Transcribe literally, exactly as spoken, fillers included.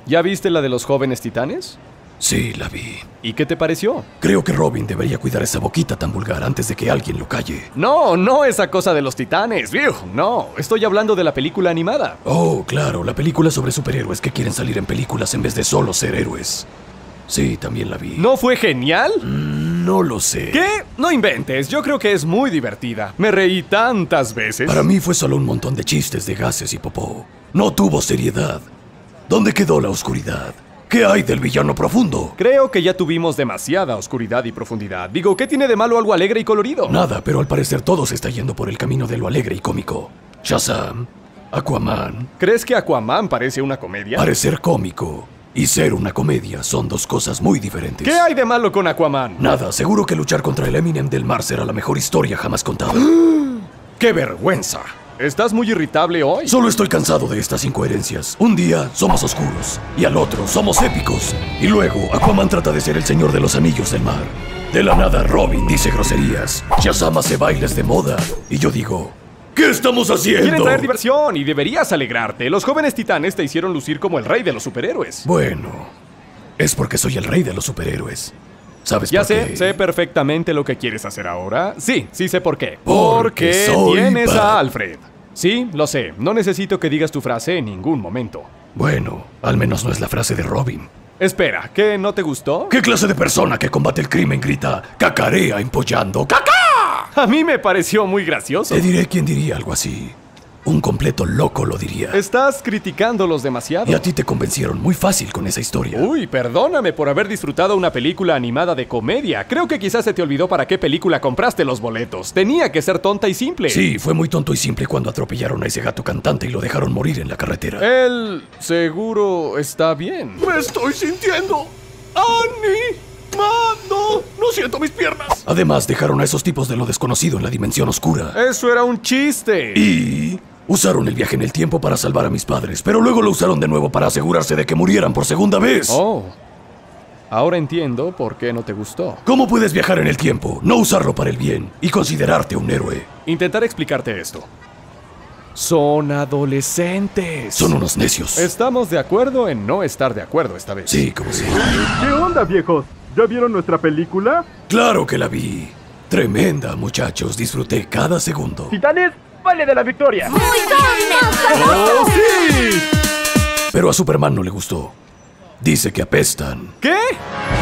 ¿Ya viste la de los jóvenes titanes? Sí, la vi. ¿Y qué te pareció? Creo que Robin debería cuidar esa boquita tan vulgar antes de que alguien lo calle. No, no esa cosa de los titanes, viejo. No, estoy hablando de la película animada. Oh, claro, la película sobre superhéroes que quieren salir en películas en vez de solo ser héroes. Sí, también la vi. ¿No fue genial? Mm, no lo sé. ¿Qué? No inventes, yo creo que es muy divertida. Me reí tantas veces. Para mí fue solo un montón de chistes de gases y popó. No tuvo seriedad. ¿Dónde quedó la oscuridad? ¿Qué hay del villano profundo? Creo que ya tuvimos demasiada oscuridad y profundidad. Digo, ¿qué tiene de malo algo alegre y colorido? Nada, pero al parecer todo se está yendo por el camino de lo alegre y cómico. Shazam, Aquaman. ¿Crees que Aquaman parece una comedia? Parecer cómico y ser una comedia son dos cosas muy diferentes. ¿Qué hay de malo con Aquaman? Nada, seguro que luchar contra el Eminem del mar será la mejor historia jamás contada. ¡Qué vergüenza! ¿Estás muy irritable hoy? Solo estoy cansado de estas incoherencias. Un día somos oscuros y al otro somos épicos. Y luego Aquaman trata de ser el señor de los anillos del mar. De la nada Robin dice groserías. Shazam hace bailes de moda. Y yo digo, ¿qué estamos haciendo? Quieren traer diversión y deberías alegrarte. Los jóvenes titanes te hicieron lucir como el rey de los superhéroes. Bueno, es porque soy el rey de los superhéroes. ¿Sabes Ya por sé, qué? sé perfectamente lo que quieres hacer ahora. Sí, sí sé por qué. Porque Porque soy tienes Bat- a Alfred. Sí, lo sé. No necesito que digas tu frase en ningún momento. Bueno, al menos no es la frase de Robin. Espera, ¿qué no te gustó? ¿Qué clase de persona que combate el crimen grita cacarea empollando cacá? A mí me pareció muy gracioso. Te diré quién diría algo así. Un completo loco lo diría. Estás criticándolos demasiado. Y a ti te convencieron muy fácil con esa historia. Uy, perdóname por haber disfrutado una película animada de comedia. Creo que quizás se te olvidó para qué película compraste los boletos. Tenía que ser tonta y simple. Sí, fue muy tonto y simple cuando atropellaron a ese gato cantante y lo dejaron morir en la carretera. Él seguro está bien. ¡Me estoy sintiendo animado! ¡No siento mis piernas! Además, dejaron a esos tipos de lo desconocido en la dimensión oscura. Eso era un chiste. Y usaron el viaje en el tiempo para salvar a mis padres, pero luego lo usaron de nuevo para asegurarse de que murieran por segunda vez. Oh. Ahora entiendo por qué no te gustó. ¿Cómo puedes viajar en el tiempo, no usarlo para el bien y considerarte un héroe? Intentaré explicarte esto. Son adolescentes. Son unos necios. Estamos de acuerdo en no estar de acuerdo esta vez. Sí, como si. ¿Qué onda, viejos? ¿Ya vieron nuestra película? Claro que la vi. Tremenda, muchachos. Disfruté cada segundo. Titanes, vale de la victoria. ¡Oh, sí! Pero a Superman no le gustó. Dice que apestan. ¿Qué?